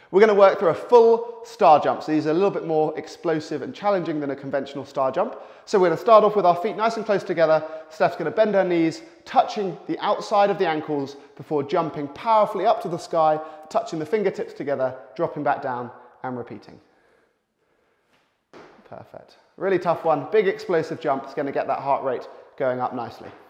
We're going to work through a full star jump. So these are a little bit more explosive and challenging than a conventional star jump. So we're going to start off with our feet nice and close together. Steph's going to bend her knees, touching the outside of the ankles before jumping powerfully up to the sky, touching the fingertips together, dropping back down and repeating. Perfect. Really tough one. Big explosive jump. It's going to get that heart rate going up nicely.